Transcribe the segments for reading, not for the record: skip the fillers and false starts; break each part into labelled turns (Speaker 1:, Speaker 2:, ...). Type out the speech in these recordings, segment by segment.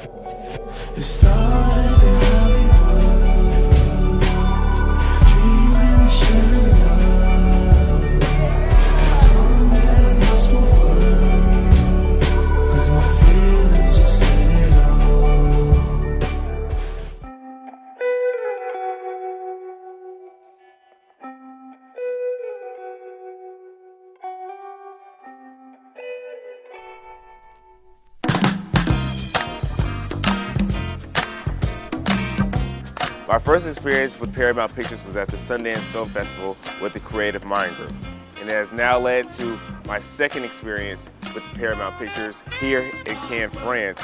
Speaker 1: It started in Hollywood, dreaming of sharing love. Told me that it must for words, 'cause my feelings just said it all.
Speaker 2: My first experience with Paramount Pictures was at the Sundance Film Festival with the Creative Mind Group. And it has now led to my second experience with Paramount Pictures here in Cannes, France.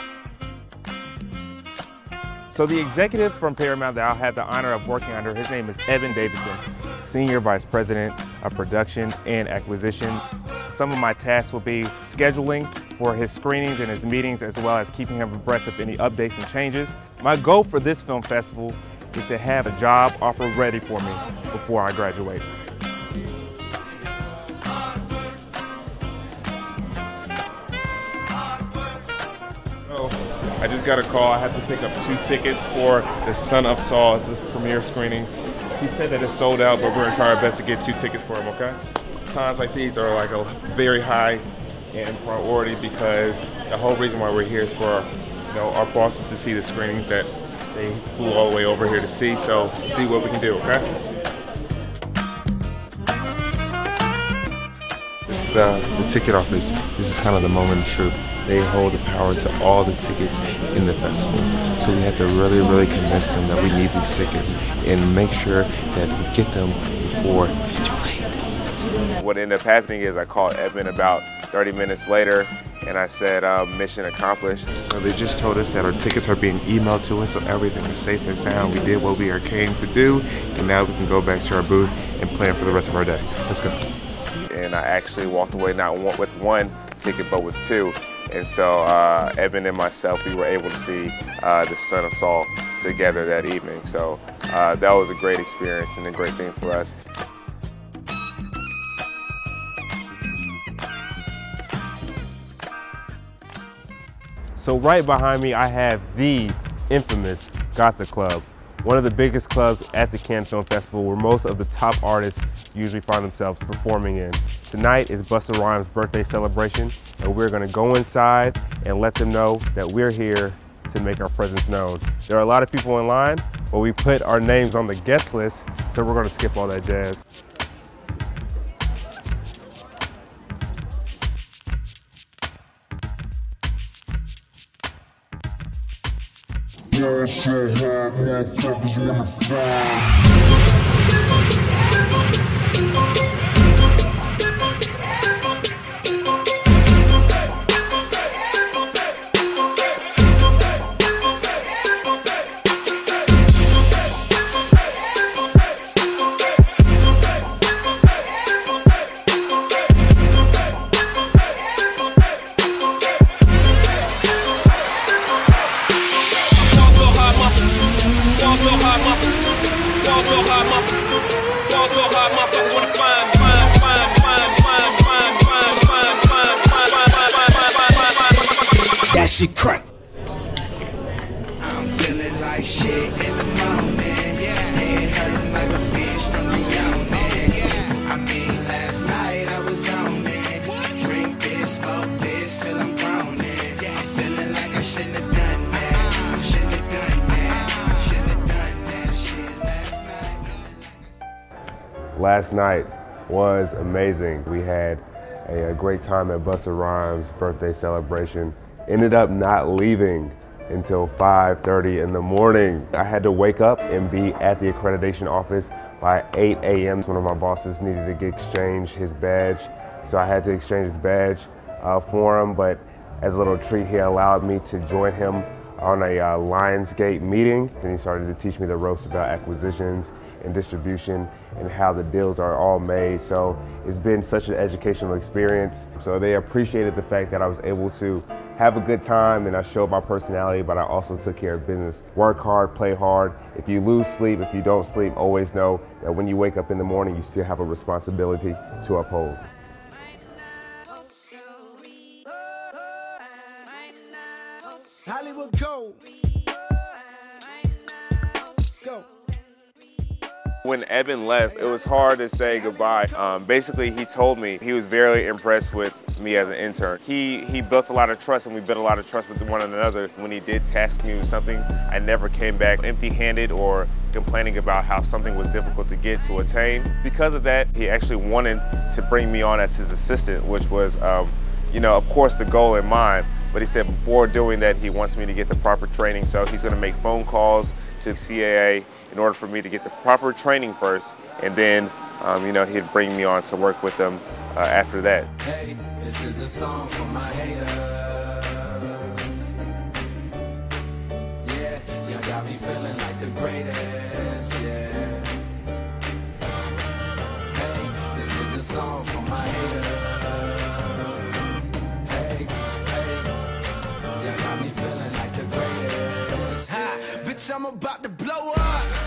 Speaker 2: So the executive from Paramount that I'll have the honor of working under, his name is Evan Davidson, Senior Vice President of Production and Acquisition. Some of my tasks will be scheduling for his screenings and his meetings, as well as keeping him abreast of any updates and changes. My goal for this film festival is to have a job offer ready for me before I graduate. Oh, I just got a call. I have to pick up 2 tickets for The Son of Saul, this premiere screening. He said that it's sold out, but we're gonna try our best to get 2 tickets for him, okay? Times like these are like a very high in priority because the whole reason why we're here is for our bosses to see the screenings that they flew all the way over here to see, so see what we can do, okay? This is the ticket office. This is kind of the moment of truth. They hold the power to all the tickets in the festival. So we have to really, really convince them that we need these tickets and make sure that we get them before it's too late. What ended up happening is I called Evan about 30 minutes later and I said, mission accomplished. So they just told us that our tickets are being emailed to us, so everything is safe and sound. We did what we came to do, and now we can go back to our booth and plan for the rest of our day. Let's go. And I actually walked away not with 1 ticket, but with 2. And so Evan and myself, we were able to see The Son of Saul together that evening. So that was a great experience and a great thing for us. So right behind me, I have the infamous Gotha Club, one of the biggest clubs at the Cannes Film Festival where most of the top artists usually find themselves performing in. Tonight is Busta Rhymes' birthday celebration, and we're gonna go inside and let them know that we're here to make our presence known. There are a lot of people in line, but we put our names on the guest list, so we're gonna skip all that jazz.
Speaker 3: Yeah, so hard, motherfuckers wanna find.
Speaker 1: That shit crack.
Speaker 4: I'm feeling like shit in the moment. Head hurting like a bitch from the yawning. I mean, last night I was on it. Drink this, smoke this till I'm groaning. Feeling like I shouldn't have done that. Shouldn't have done that. Shouldn't have done that shit last night.
Speaker 2: Last night was amazing. We had a great time at Busta Rhymes' birthday celebration. Ended up not leaving until 5:30 in the morning. I had to wake up and be at the accreditation office by 8 a.m. One of my bosses needed to exchange his badge, so I had to exchange his badge for him, but as a little treat, he allowed me to join him on a Lionsgate meeting, and he started to teach me the ropes about acquisitions and distribution and how the deals are all made. So it's been such an educational experience. So they appreciated the fact that I was able to have a good time and I showed my personality, but I also took care of business. Work hard, play hard. If you lose sleep, if you don't sleep, always know that when you wake up in the morning, you still have a responsibility to uphold.
Speaker 1: Hollywood. will go. Go.
Speaker 2: When Evan left, it was hard to say goodbye. Basically, he told me he was very impressed with me as an intern. He built a lot of trust, and we built a lot of trust with one another. When he did task me with something, I never came back empty-handed or complaining about how something was difficult to get to attain. Because of that, he actually wanted to bring me on as his assistant, which was, you know, of course, the goal in mind. But he said before doing that, he wants me to get the proper training. So he's going to make phone calls to CAA in order for me to get the proper training first, and then, you know, he'd bring me on to work with them after that.
Speaker 4: Hey, this is a song for my haters. Yeah, you got me feeling like the greatest, yeah. Hey, this is a song for my haters. Hey, you got me feeling like the greatest. Ha, bitch, I'm about to blow up.